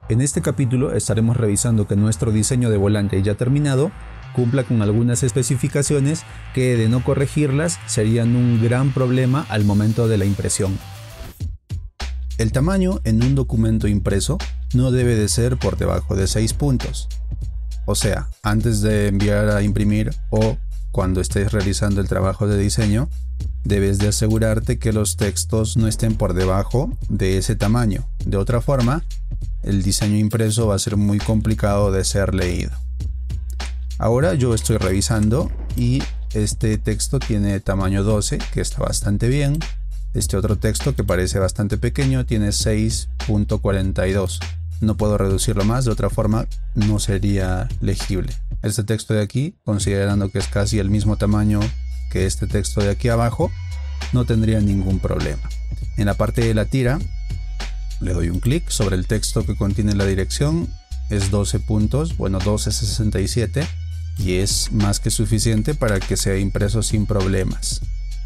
En este capítulo estaremos revisando que nuestro diseño de volante ya terminado cumpla con algunas especificaciones que, de no corregirlas, serían un gran problema al momento de la impresión. El tamaño en un documento impreso no debe de ser por debajo de 6 puntos. O sea, antes de enviar a imprimir o cuando estés realizando el trabajo de diseño, debes de asegurarte que los textos no estén por debajo de ese tamaño. De otra forma, el diseño impreso va a ser muy complicado de ser leído. Ahora yo estoy revisando y este texto tiene tamaño 12, que está bastante bien. Este otro texto, que parece bastante pequeño, tiene 6.42. No puedo reducirlo más, de otra forma no sería legible. Este texto de aquí, considerando que es casi el mismo tamaño que este texto de aquí abajo, no tendría ningún problema. En la parte de la tira, le doy un clic sobre el texto que contiene la dirección. Es 12 puntos, bueno, 1267, y es más que suficiente para que sea impreso sin problemas.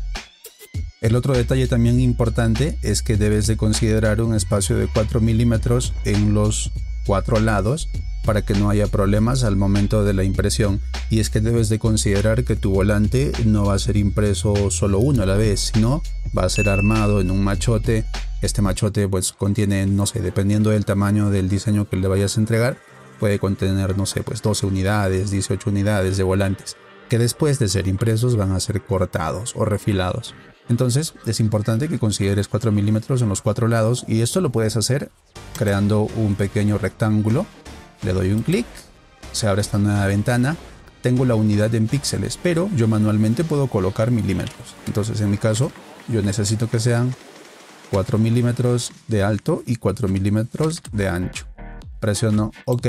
El otro detalle también importante es que debes de considerar un espacio de 4 milímetros en los 4 lados para que no haya problemas al momento de la impresión. Y es que debes de considerar que tu volante no va a ser impreso solo uno a la vez, sino va a ser armado en un machote. Este machote pues contiene, no sé, dependiendo del tamaño del diseño que le vayas a entregar, puede contener, no sé, pues 12 unidades, 18 unidades de volantes, que después de ser impresos van a ser cortados o refilados. Entonces es importante que consideres 4 milímetros en los 4 lados, y esto lo puedes hacer creando un pequeño rectángulo. Le doy un clic, se abre esta nueva ventana. Tengo la unidad en píxeles, pero yo manualmente puedo colocar milímetros. Entonces en mi caso yo necesito que sean 4 milímetros de alto y 4 milímetros de ancho. Presiono OK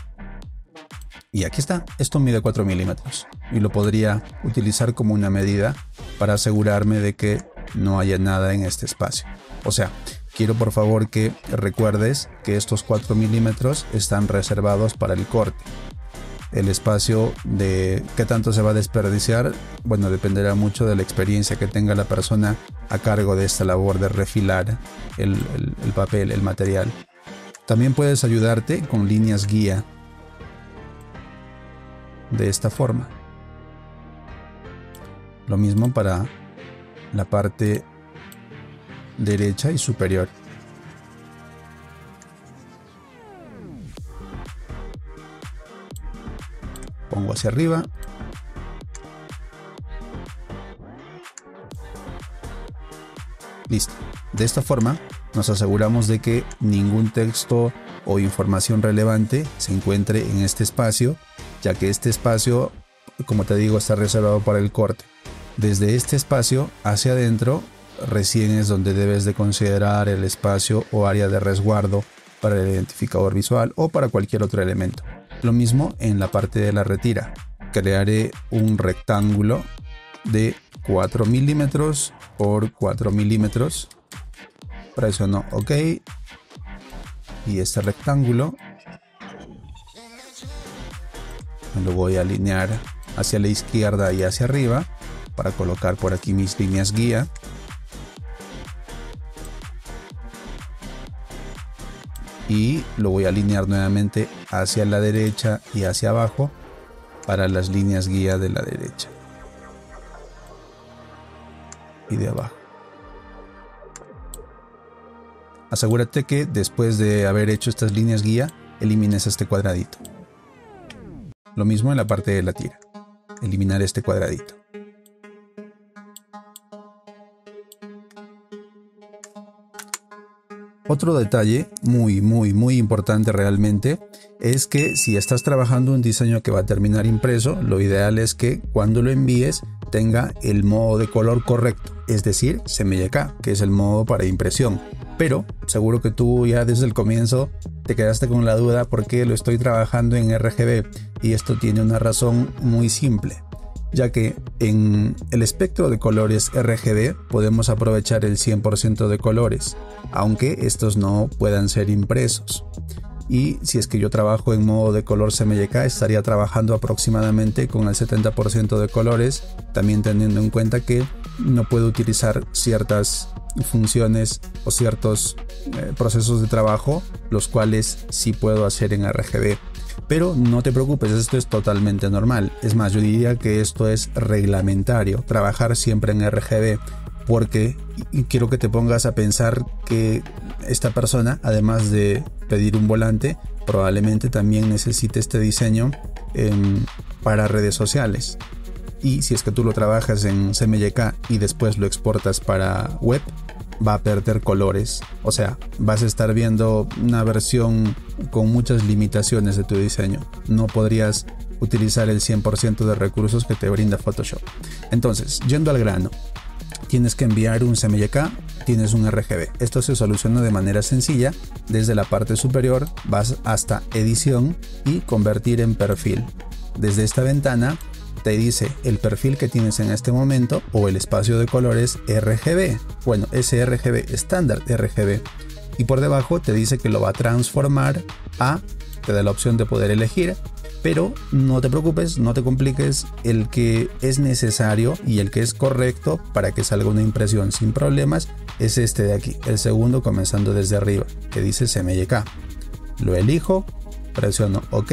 y aquí está. Esto mide 4 milímetros y lo podría utilizar como una medida para asegurarme de que no haya nada en este espacio. O sea, quiero por favor que recuerdes que estos 4 milímetros están reservados para el corte. El espacio de qué tanto se va a desperdiciar, bueno, dependerá mucho de la experiencia que tenga la persona a cargo de esta labor de refilar el papel, el material. También puedes ayudarte con líneas guía de esta forma. Lo mismo para la parte derecha y superior. Pongo hacia arriba. Listo. De esta forma nos aseguramos de que ningún texto o información relevante se encuentre en este espacio, ya que este espacio, como te digo, está reservado para el corte. Desde este espacio hacia adentro recién es donde debes de considerar el espacio o área de resguardo para el identificador visual o para cualquier otro elemento. Lo mismo en la parte de la retira. Crearé un rectángulo de 4 milímetros por 4 milímetros. Presiono OK y este rectángulo lo voy a alinear hacia la izquierda y hacia arriba para colocar por aquí mis líneas guía. Y lo voy a alinear nuevamente hacia la derecha y hacia abajo para las líneas guía de la derecha y de abajo. Asegúrate que después de haber hecho estas líneas guía, elimines este cuadradito. Lo mismo en la parte de la tira. Eliminar este cuadradito. Otro detalle muy importante realmente es que si estás trabajando un diseño que va a terminar impreso, lo ideal es que cuando lo envíes tenga el modo de color correcto, es decir, CMYK, que es el modo para impresión. Pero seguro que tú ya desde el comienzo te quedaste con la duda porque lo estoy trabajando en RGB, y esto tiene una razón muy simple, ya que en el espectro de colores RGB podemos aprovechar el 100% de colores, aunque estos no puedan ser impresos. Y si es que yo trabajo en modo de color CMYK, estaría trabajando aproximadamente con el 70% de colores, también teniendo en cuenta que no puedo utilizar ciertas funciones o ciertos procesos de trabajo, los cuales sí puedo hacer en RGB. Pero no te preocupes, esto es totalmente normal. Es más, yo diría que esto es reglamentario, trabajar siempre en RGB, porque quiero que te pongas a pensar que esta persona, además de pedir un volante, probablemente también necesite este diseño para redes sociales. Y si es que tú lo trabajas en CMYK y después lo exportas para web, va a perder colores. O sea, vas a estar viendo una versión con muchas limitaciones de tu diseño. No podrías utilizar el 100% de recursos que te brinda Photoshop. Entonces, yendo al grano, tienes que enviar un CMYK, tienes un RGB. Esto se soluciona de manera sencilla. Desde la parte superior vas hasta edición y convertir en perfil. Desde esta ventana te dice el perfil que tienes en este momento o el espacio de colores RGB. Bueno, ese RGB, estándar RGB. Y por debajo te dice que lo va a transformar a, te da la opción de poder elegir, pero no te preocupes, no te compliques. El que es necesario y el que es correcto para que salga una impresión sin problemas es este de aquí, el segundo comenzando desde arriba, que dice CMYK. Lo elijo, presiono OK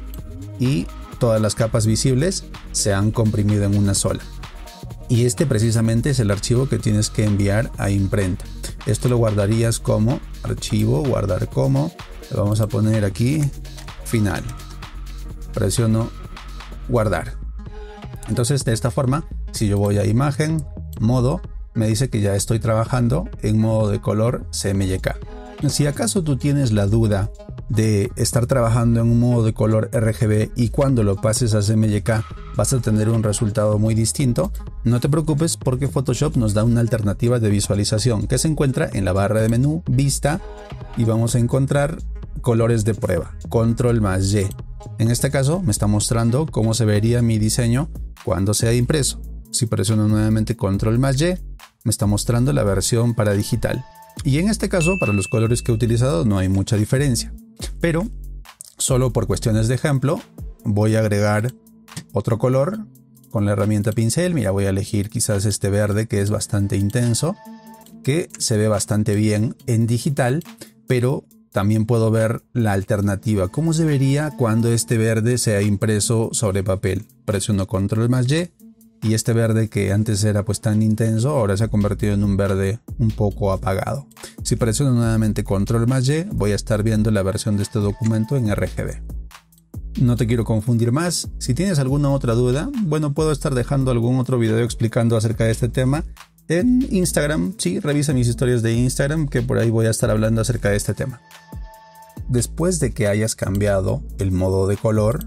y todas las capas visibles se han comprimido en una sola. Y este precisamente es el archivo que tienes que enviar a imprenta. Esto lo guardarías como archivo, guardar como, le vamos a poner aquí final. Presiono guardar. Entonces de esta forma, si yo voy a imagen, modo, me dice que ya estoy trabajando en modo de color CMYK. Si acaso tú tienes la duda de estar trabajando en un modo de color RGB y cuando lo pases a CMYK vas a tener un resultado muy distinto, no te preocupes porque Photoshop nos da una alternativa de visualización que se encuentra en la barra de menú, vista, y vamos a encontrar colores de prueba, control más Y. En este caso me está mostrando cómo se vería mi diseño cuando sea impreso. Si presiono nuevamente control más Y, me está mostrando la versión para digital. Y en este caso, para los colores que he utilizado no hay mucha diferencia. Pero, solo por cuestiones de ejemplo, voy a agregar otro color con la herramienta pincel. Mira, voy a elegir quizás este verde que es bastante intenso, que se ve bastante bien en digital, pero también puedo ver la alternativa. ¿Cómo se vería cuando este verde sea impreso sobre papel? Presiono control más Y. Y este verde que antes era pues tan intenso, ahora se ha convertido en un verde un poco apagado. Si presiono nuevamente control más Y, voy a estar viendo la versión de este documento en RGB. No te quiero confundir más. Si tienes alguna otra duda, bueno, puedo estar dejando algún otro video explicando acerca de este tema en Instagram. Sí, revisa mis historias de Instagram, que por ahí voy a estar hablando acerca de este tema. Después de que hayas cambiado el modo de color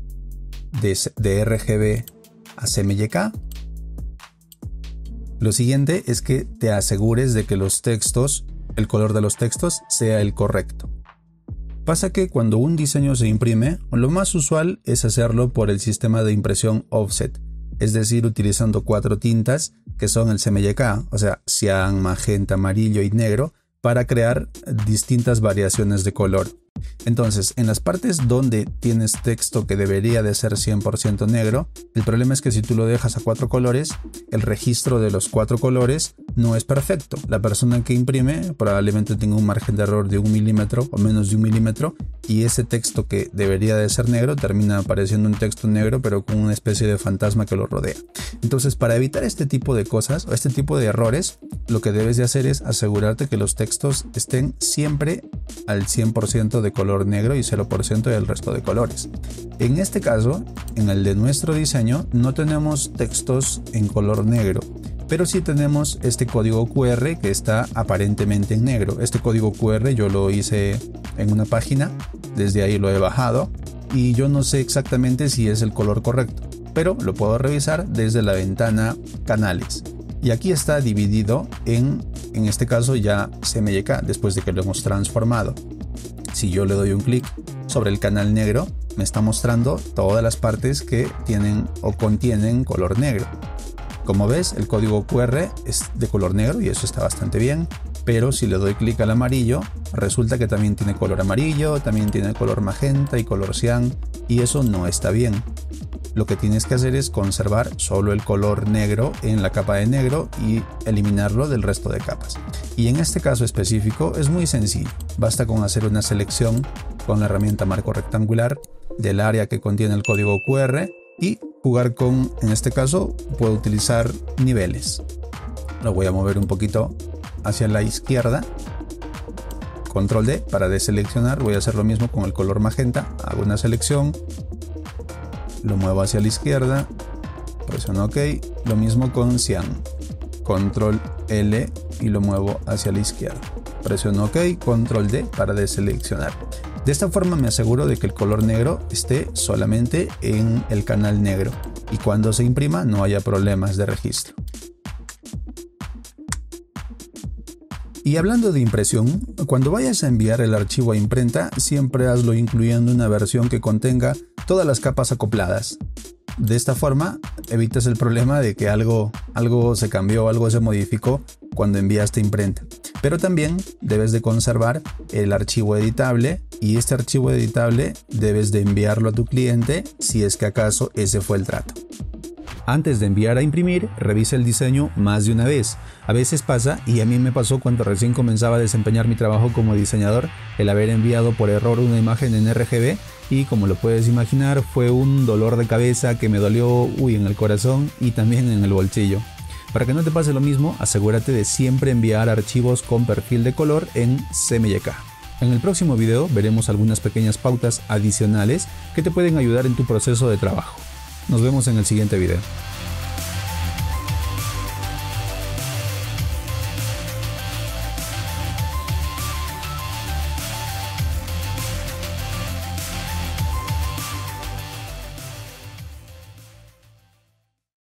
de RGB a CMYK, lo siguiente es que te asegures de que los textos, el color de los textos sea el correcto. Pasa que cuando un diseño se imprime, lo más usual es hacerlo por el sistema de impresión offset, es decir, utilizando 4 tintas que son el CMYK, o sea, cian, magenta, amarillo y negro, para crear distintas variaciones de color. Entonces, en las partes donde tienes texto que debería de ser 100% negro, el problema es que si tú lo dejas a 4 colores, el registro de los 4 colores no es perfecto. La persona que imprime probablemente tenga un margen de error de 1 milímetro o menos de 1 milímetro, y ese texto que debería de ser negro termina apareciendo un texto negro pero con una especie de fantasma que lo rodea. Entonces, para evitar este tipo de cosas o este tipo de errores, lo que debes de hacer es asegurarte que los textos estén siempre al 100% de color negro y 0% del resto de colores. En este caso, en el de nuestro diseño, no tenemos textos en color negro, pero sí tenemos este código QR que está aparentemente en negro. Este código QR yo lo hice en una página, desde ahí lo he bajado y yo no sé exactamente si es el color correcto, pero lo puedo revisar desde la ventana canales. Y aquí está dividido en este caso ya CMYK, después de que lo hemos transformado. Si yo le doy un clic sobre el canal negro, me está mostrando todas las partes que tienen o contienen color negro. Como ves, el código QR es de color negro y eso está bastante bien, pero si le doy clic al amarillo, resulta que también tiene color amarillo, también tiene color magenta y color cian, y eso no está bien. lo que tienes que hacer es conservar solo el color negro en la capa de negro y eliminarlo del resto de capas. Y en este caso específico es muy sencillo, basta con hacer una selección con la herramienta marco rectangular del área que contiene el código QR y jugar con, en este caso puedo utilizar niveles. Lo voy a mover un poquito hacia la izquierda, control D para deseleccionar. Voy a hacer lo mismo con el color magenta, hago una selección, lo muevo hacia la izquierda, presiono OK, lo mismo con cian, control L y lo muevo hacia la izquierda, presiono OK, control D para deseleccionar. De esta forma me aseguro de que el color negro esté solamente en el canal negro y cuando se imprima no haya problemas de registro. Y hablando de impresión, cuando vayas a enviar el archivo a imprenta, siempre hazlo incluyendo una versión que contenga todas las capas acopladas. De esta forma evitas el problema de que algo se cambió, algo se modificó cuando enviaste imprenta. Pero también debes de conservar el archivo editable y este archivo editable debes de enviarlo a tu cliente si es que acaso ese fue el trato. Antes de enviar a imprimir, revisa el diseño más de una vez. A veces pasa, y a mí me pasó cuando recién comenzaba a desempeñar mi trabajo como diseñador, el haber enviado por error una imagen en RGB y como lo puedes imaginar fue un dolor de cabeza que me dolió en el corazón y también en el bolsillo. Para que no te pase lo mismo, asegúrate de siempre enviar archivos con perfil de color en CMYK. En el próximo video veremos algunas pequeñas pautas adicionales que te pueden ayudar en tu proceso de trabajo. Nos vemos en el siguiente video.